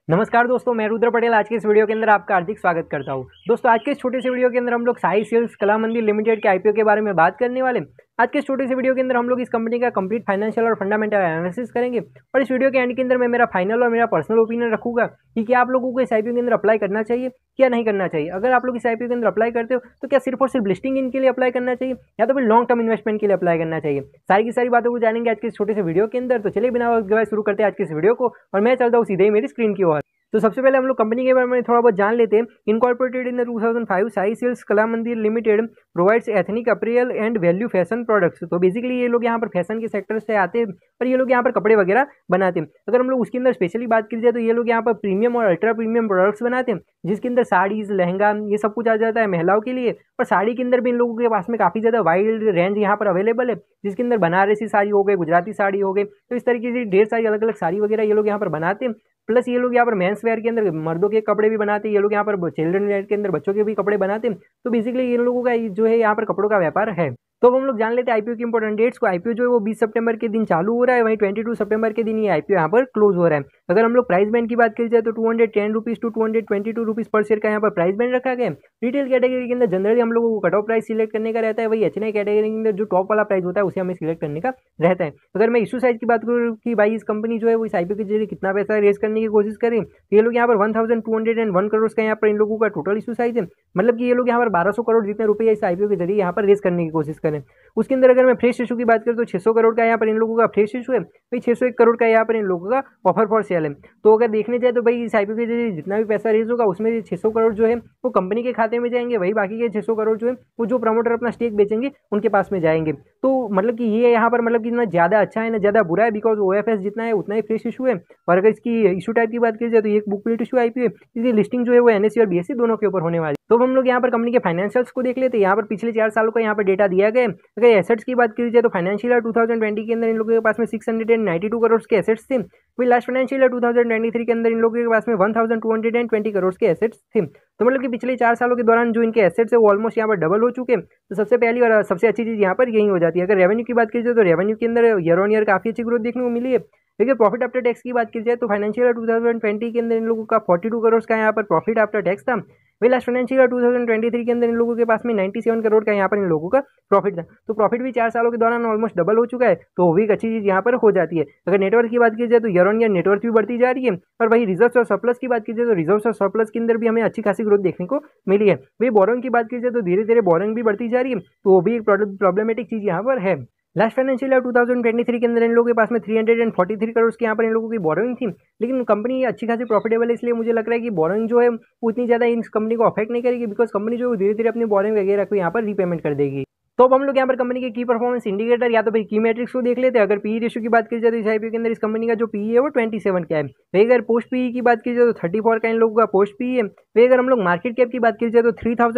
नमस्कार दोस्तों, मैं रुद्र पटेल आज के इस वीडियो के अंदर आपका हार्दिक स्वागत करता हूं। दोस्तों, आज के इस छोटे से वीडियो के अंदर हम लोग साई सेल्स कला मंदिर लिमिटेड के आईपीओ के बारे में बात करने वाले। आज के इस छोटे से वीडियो के अंदर हम लोग इस कंपनी का कंप्लीट फाइनेंशियल और फंडामेंटल एनालिसिस करेंगे और इस वीडियो के एंड के अंदर मैं मेरा फाइनल और मेरा पर्सनल ओपिनियन रखूंगा कि क्या आप लोगों को इस आईपीओ के अंदर अप्लाई करना चाहिए क्या नहीं करना चाहिए। अगर आप लोग इस आईपीओ के अंदर अप्लाई करते हो तो क्या सिर्फ और सिर्फ लिस्टिंग इनके लिए अप्लाई करना चाहिए या तो फिर लॉन्ग टर्म इन्वेस्टमेंट के लिए अप्लाई करना चाहिए। सारी की सारी बातों को जानेंगे आज के इस छोटे से वीडियो के अंदर। तो चलिए बिना वक्त गवाए शुरू करते हैं आज के इस वीडियो को और मैं चलता हूँ सीधे ही मेरी स्क्रीन की ओर। तो सबसे पहले हम लोग कंपनी के बारे में थोड़ा बहुत जान लेते हैं। Incorporated in 2005 Sai sales Kala Mandir limited provides ethnic apparel and value fashion products. तो बेसिकली ये लोग यहाँ पर फैशन के सेक्टर से आते हैं और ये लोग यहाँ पर कपड़े वगैरह बनाते हैं। अगर हम लोग उसके अंदर स्पेशली बात की जाए तो ये लोग यहाँ पर प्रीमियम और अल्ट्रा प्रीमियम प्रोडक्ट्स बनाते हैं जिसके अंदर साड़ीज लहंगा ये सब कुछ आ जाता है महिलाओं के लिए। और साड़ी के अंदर भी इन लोगों के पास में काफ़ी ज़्यादा वाइड रेंज यहाँ पर अवेलेबल है जिसके अंदर बनारसी साड़ी हो गई, गुजराती साड़ी हो गई, तो इस तरीके से ढेर सारी अलग अलग साड़ी वगैरह ये लोग यहाँ पर बनाते हैं। प्लस ये लोग यहाँ पर मेंस वेयर के अंदर मर्दों के कपड़े भी बनाते हैं, ये लोग यहाँ पर चिल्ड्रन वेयर के अंदर बच्चों के भी कपड़े बनाते हैं। तो बेसिकली इन लोगों का जो है यहाँ पर कपड़ों का व्यापार है। तो अब हम लोग जान लेते हैं आईपीओ की इंपॉर्टेंट डेट्स को। आईपीओ जो है वो 20 सितंबर के दिन चालू हो रहा है, वहीं 22 सितंबर के दिन ये आईपीओ यहाँ पर क्लोज हो रहा है। अगर हम लोग प्राइस बैंड की बात की जाए तो 210 रुपीज़ टू 222 रुपीज़ पर शेयर का यहाँ पर प्राइस बैंड रखा गया है। रिटेल कैटेगरी के अंदर जनरली हम लोगों को कट ऑफ प्राइस सिलेक्ट करने का रहता है, वही एचएनआई कैटेगरी के अंदर जो टॉप वाला प्राइस होता है उसे हमें सिलेक्ट करने का रहता है। अगर मैं इशू साइज की बात करूँ कि भाई इस कंपनी जो है वो इस आईपीओ के जरिए कितना पैसा रेज करने की कोशिश करें, तो ये लोग यहाँ पर 1201 करोड़ का यहाँ पर इन लोगों का टोटल इशू साइज है। मतलब कि ये लोग यहाँ पर 1200 करोड़ जितने रुपये इस आईपीओ के जरिए यहाँ पर रेज करने की कोशिश करें। उसके अंदर अगर मैं फ्रेश इशू की बात करूँ तो 600 करोड़ का यहाँ पर इन लोगों का फ्रेश इशू है, भाई 601 करोड़ का यहाँ पर इन लोगों का ऑफर फॉर सेल है। तो अगर देखने जाए तो भाई इस आईपीओ के जरिए जितना भी पैसा रेज होगा उसमें 600 करोड़ जो है वो कंपनी के खाते में जाएंगे, वही बाकी के 600 करोड़ जो है वो जो प्रमोटर अपना स्टेक बेचेंगे उनके पास में जाएंगे। तो मतलब कि ये यहाँ पर मतलब कि ना ज़्यादा अच्छा है ना ज़्यादा बुरा है, बिकॉज ओएफएस जितना है उतना ही फ्रेश इशू है। और अगर इसकी इशू टाइप की बात की जाए तो एक बुक बिल्ड इशू आईपीओ है, इसकी लिस्टिंग जो है वो एनएससी और बीएससी दोनों के ऊपर होने वाली। तो हम लोग यहाँ पर कंपनी के फाइनेंशियल्स को देख लेते हैं। यहाँ पर पिछले 4 सालों का यहाँ पर डेटा दिया गया है। अगर एसेट्स की बात की जाए तो फाइनेंशियल ईयर 2020 के अंदर इन लोगों के पास में 692 करोड़ के एसेट्स थे, वही लास्ट फाइनेंशियल ईयर 2023 के अंदर इन लोगों के पास में 1220 करोड़ के एसेट्स थे। तो मतलब कि पिछले 4 सालों के दौरान जो इनके एसेट्स है वो ऑलमोस्ट यहाँ पर डबल हो चुके हैं। तो सबसे पहली और सबसे अच्छी चीज़ यहाँ पर यही हो जाती है। अगर रेवेन्यू की बात की जाए तो रेवेन्यू के अंदर ईयर ऑन ईयर काफ़ी अच्छी ग्रोथ देखने को मिली है। देखिए प्रॉफिट आफ्टर टैक्स की बात की जाए तो फाइनेंशियल ईयर 2020 के अंदर इन लोगों का 42 करोड़ का यहाँ पर प्रॉफिट आफ्टर टैक्स था, वही लास्ट फाइनेंशियल ईयर 2023 के अंदर इन लोगों के पास में 97 करोड़ का यहाँ पर इन लोगों का प्रॉफिट था। तो प्रॉफिट भी 4 सालों के दौरान ऑलमोस्ट डबल हो चुका है, तो वो भी एक अच्छी चीज़ यहाँ पर हो जाती है। अगर नेटवर्क की बात की जाए तो ईयर ऑन ईयर नेटवर्क भी बढ़ती जा रही है। और वही रिजर्व और सरप्लस की बात की जाए तो रिजर्व और सरप्लस के अंदर भी हमें अच्छी खासी ग्रोथ देखने को मिली है। वही बोरोइंग की बात की जाए तो धीरे धीरे बोरोइंग भी बढ़ती जा रही है, तो वो भी एक प्रॉब्लमेटिक चीज़ यहाँ पर है। लास्ट फाइनेंशियल ईयर 2023 के अंदर इन लोगों के पास में 343 करोड़ की यहाँ पर इन लोगों की बोरोइंग थी, लेकिन कंपनी अच्छी खासी प्रॉफिटेबल है, इसलिए मुझे लग रहा है कि बोरोइंग जो है वो इतनी ज़्यादा इस कंपनी को अफेक्ट नहीं करेगी, बिकॉज कंपनी जो धीरे धीरे अपनी बोरोइंग वगैरह को यहाँ पर रीपेमेंट कर देगी। तो अब हम लोग यहाँ पर कंपनी के की परफॉर्मेंस इंडिकेटर या तो भाई की मैट्रिक्स को देख लेते हैं। अगर पी रेशियो की बात की जाए तो इस आईपीओ के अंदर इस कंपनी का जो पी है वो 27 का है। वही अगर पोस्ट पी की बात की जाए तो 34 का इन लोगों का पोस्ट पी है। वही अगर हम लोग मार्केट कैप की बात की जाए तो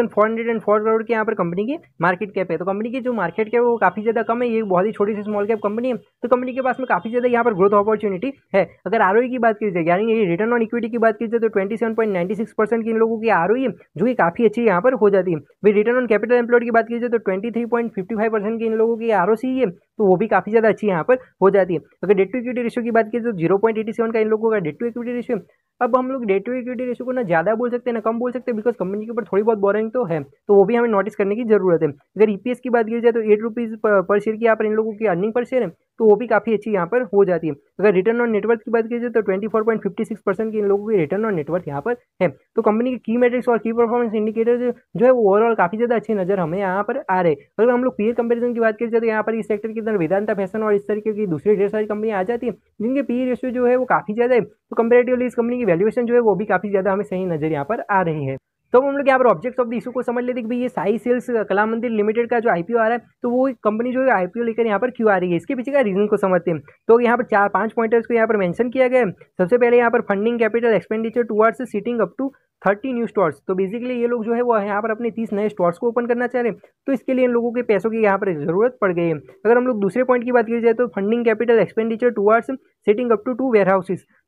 3404 करोड़ के यहाँ पर कंपनी की मार्केट कैप है। तो कंपनी की जो मार्केट कैप है वो काफ़ी ज़्यादा कम है, ये बहुत ही छोटी सी स्मॉल कैप कंपनी है, तो कंपनी के पास में काफ़ी ज़्यादा यहाँ पर ग्रोथ अपॉर्चुनिटी है। अगर आरओई की बात की जाए यानी ये रिटर्न ऑन इक्विटी की बात की जाए तो 27.96% की इन लोगों की आरओई है, जो कि काफ़ी अच्छी यहाँ पर हो जाती है। वही रिटर्न ऑन कैपिटल एम्प्लॉयड की बात की जाए तो 23.55% की इन लोगों की आरओसी है, तो वो भी काफ़ी ज़्यादा अच्छी यहाँ पर हो जाती है। अगर डेट टू इक्विटी रेशियो की बात की तो 0.87 का इन लोगों का डेट टू इक्विटी रेशियो। अब हम लोग डेट टू इक्विटी रेशियो को ना ज़्यादा बोल सकते हैं ना कम बोल सकते हैं, बिकॉज कंपनी के ऊपर थोड़ी बहुत बोरिंग तो है, तो वो भी हमें नोटिस करने की जरूरत है। अगर ईपीएस की बात की जाए तो 8 रुपीज़ पर शेयर की यहाँ पर इन लोगों की अर्निंग पर शेयर है, तो वो भी काफ़ी अच्छी यहाँ पर हो जाती है। अगर रिटर्न ऑन नेटवर्थ की बात की जाए तो 24.56% की इन लोगों की रिटर्न ऑन नेटवर्थ यहाँ पर है। तो कंपनी के की मैट्रिक्स और की परफॉर्मेंस इंडिकेटर जो है वो ओवरऑल काफ़ी ज़्यादा अच्छी नज़र हमें यहाँ पर आ रहे हैं। अगर हम लोग पीयर कंपैरिजन की बात की जाए तो यहाँ पर इस सेक्टर के अंदर वेदांता फैशन और इस तरीके की दूसरी ढेर सारी कंपनियाँ आ जाती है जिनके पी रेशियो जो है वो काफ़ी ज़्यादा है, तो कंपेरेटिवली इस कंपनी की वैल्यूएशन जो है वो भी काफ़ी ज़्यादा हमें सही नज़र यहाँ पर आ रही है। तो हम लोग यहाँ पर ऑब्जेक्ट्स ऑफ द इशू को समझ लेते कि भाई ये साई सेल्स कला मंदिर लिमिटेड का जो आईपीओ आ रहा है, तो वो कंपनी जो है आईपीओ लेकर यहाँ पर क्यों आ रही है, इसके पीछे का रीजन को समझते हैं। तो यहाँ पर 4-5 पॉइंटर्स को यहाँ पर मेंशन किया गया है। सबसे पहले यहाँ पर funding capital expenditure towards sitting up to 30 new stores. तो बेसिकली ये लोग जो है वो यहाँ पर अपने 30 नए स्टोर्स को ओपन करना चाह रहे हैं, तो इसके लिए इन लोगों के पैसों की यहाँ पर जरूरत पड़ गई है। अगर हम लोग दूसरे पॉइंट की बात की जाए तो funding capital expenditure towards setting up to 2 warehouses.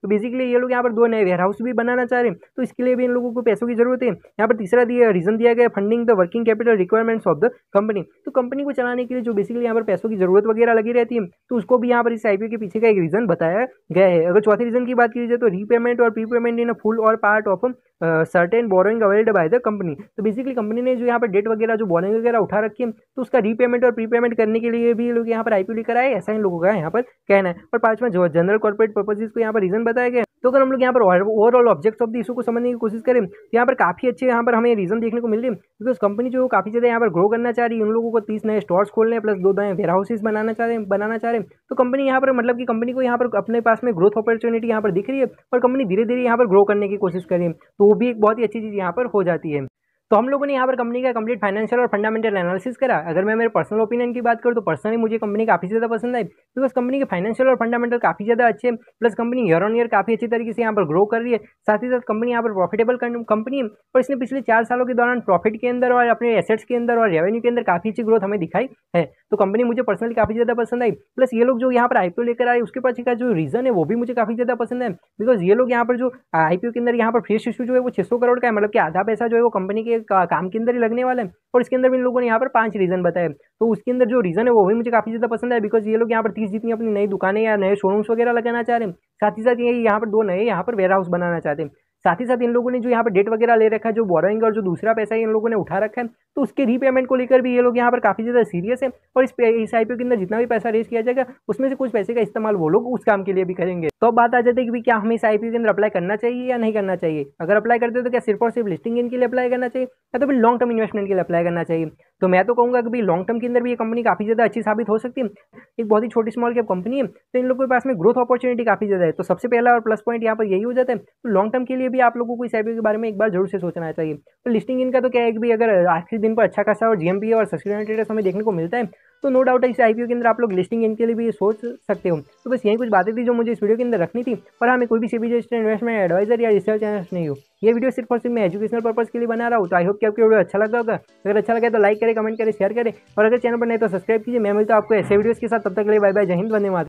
तो बेसिकली ये लोग यहाँ पर 2 नए वेयर हाउस भी बनाना चाह रहे हैं, तो इसके लिए भी इन लोगों को पैसों की जरूरत है। यहाँ पर तीसरा रीजन दिया गया funding the working capital requirements of the company. तो कंपनी को चलाने के लिए जो बेसिकली यहाँ पर पैसों की जरूरत वगैरह लगी रहती है, तो उसको भी यहाँ पर इस आईपीओ के पीछे का एक रीजन बताया गया है। अगर चौथे रीजन की बात की जाए तो रीपेमेंट और प्रीपेमेंट इन फुल और part of certain borrowing availed by the company. तो बेसिकली कंपनी ने जो यहाँ पर डेट वगैरह जो बोरिंग वगैरह उठा रखी है, तो उसका रीपेमेंट और प्रीपेमेंट करने के लिए भी लोग यहाँ पर आईपीओ लेकर आए, ऐसा इन लोगों का यहाँ पर कहना है। और पांचवा जो जनरल कॉर्पोरेट पर्पसेस को यहाँ पर रीजन बताया गया। तो अगर हम लोग यहाँ पर overall objects of the issue को समझने की कोशिश करें, तो यहाँ पर काफी अच्छे यहाँ पर हमें रीजन देखने को मिल रहे हैं, बिकॉज कंपनी जो काफी ज्यादा यहाँ पर ग्रो करना चाह रही है, उन लोगों को 30 नए स्टोर्स खोलने प्लस 2 नए वेयर हाउसेस बनाना चाह रहे हैं। तो कंपनी यहाँ पर मतलब कि कंपनी को यहाँ पर अपने पास में ग्रोथ अपॉर्चुनिटी यहाँ पर दिख रही है और कंपनी धीरे धीरे यहाँ पर ग्रो करने की कोशिश कर रही है, तो वो भी एक बहुत ही अच्छी चीज यहाँ पर हो जाती है। तो हम लोगों ने यहाँ पर कंपनी का कंप्लीट फाइनेंशियल और फंडामेंटल एनालिसिस करा। अगर मैं मेरे पर्सनल ओपिनियन की बात करूँ तो पर्सनली मुझे कंपनी काफी ज्यादा पसंद आई, बिकॉज कंपनी के फाइनेंशियल और फंडामेंटल काफी ज्यादा अच्छे हैं, plus company year on year काफी अच्छी तरीके से यहाँ पर ग्रो कर रही है। साथ ही साथ कंपनी यहाँ पर प्रॉफिटेबल कंपनी है और इसने पिछले 4 सालों के दौरान प्रॉफिट के अंदर और अपने एसेट्स के अंदर और रेवेन्यू के अंदर काफी अच्छी ग्रोथ हमें दिखाई है। तो कंपनी मुझे पर्सनली काफी ज्यादा पसंद आई, प्लस ये लोग जो यहाँ पर आईपीओ लेकर आए उसके पीछे का जो रीजन है वो भी मुझे काफी ज्यादा पसंद है, बिकॉज ये लोग यहाँ पर जो आईपीओ के अंदर यहाँ पर फ्रेश इशू जो है वो 600 करोड़ का है, मतलब कि आधा पैसा जो है वो कंपनी के काम के अंदर ही लगने वाला है। और इसके अंदर भी इन लोगों ने यहाँ पर 5 रीजन बताए, तो उसके अंदर जो रीजन है वो भी मुझे काफी ज्यादा पसंद है, बिकॉज ये लोग यहाँ पर 30 जितनी अपनी नई दुकानें या नए शोरूम्स वगैरह लगाना चाह रहे हैं। साथ ही साथ ये यहाँ पर 2 नए यहाँ पर वेयर हाउस बनाना चाहते हैं। साथ ही साथ इन लोगों ने जो यहाँ पर डेट वगैरह ले रखा है, जो बोरोइंग और जो दूसरा पैसा इन लोगों ने उठा रखा है, तो उसके रीपेमेंट को लेकर भी ये लोग यहाँ पर काफी ज्यादा सीरियस है। और इस आईपीओ के अंदर जितना भी पैसा रेज किया जाएगा उसमें से कुछ पैसे का इस्तेमाल वो लोग उस काम के लिए भी करेंगे। तो अब बात आ जाती है कि क्या हमें इस आईपीओ के अंदर अप्लाई करना चाहिए या नहीं करना चाहिए। अगर अप्लाई करते तो क्या सिर्फ और सिर्फ लिस्टिंग इन के लिए अप्लाई करना चाहिए या तो फिर लॉन्ग टर्म इन्वेस्टमेंट के लिए अप्लाई करना चाहिए। तो मैं तो कहूँगा कि भाई लॉन्ग टर्म के अंदर भी ये कंपनी काफी ज्यादा अच्छी साबित हो सकती है। एक बहुत ही छोटी स्मॉल कैप कंपनी है, तो इन लोगों के पास में ग्रोथ अपॉर्चुनिटी काफी ज्यादा है। तो सबसे पहला और प्लस पॉइंट यहाँ पर यही हो जाता है। तो लॉन्ग टर्म के लिए भी आप लोगों को इस आईपीओ के बारे में एक बार जरूर से सोचना चाहिए। तो लिस्टिंग इनका तो क्या है कि भाई अगर आखिरी दिन पर अच्छा खासा और जीएमपी और सब्सिडियरी हमें देखने को मिलता है, तो नो डाउट इस आईपीओ के अंदर आप लोग लिस्टिंग इनके लिए भी सोच सकते हो। तो बस यही कुछ बातें थी जो मुझे इस वीडियो के अंदर रखनी थी। पर हाँ, मैं कोई भी सेबी रजिस्टर्ड इन्वेस्टमेंट एडवाइजर या रिसर्च एनालिस्ट नहीं हूँ। ये वीडियो सिर्फ और सिर्फ मैं एजुकेशनल पर्पस के लिए बना रहा हूँ। तो आई होप कि आपको वीडियो अच्छा लगा होगा। अगर अच्छा लगा तो लाइक करें, कमेंट करें, शेयर करें और अगर चैनल पर नहीं तो सब्सक्राइब कीजिए। मैं मिलता हूँ आपको ऐसे वीडियोस के साथ, तब तक के लिए बाय बाय, जय हिंद, वंदे मातरम।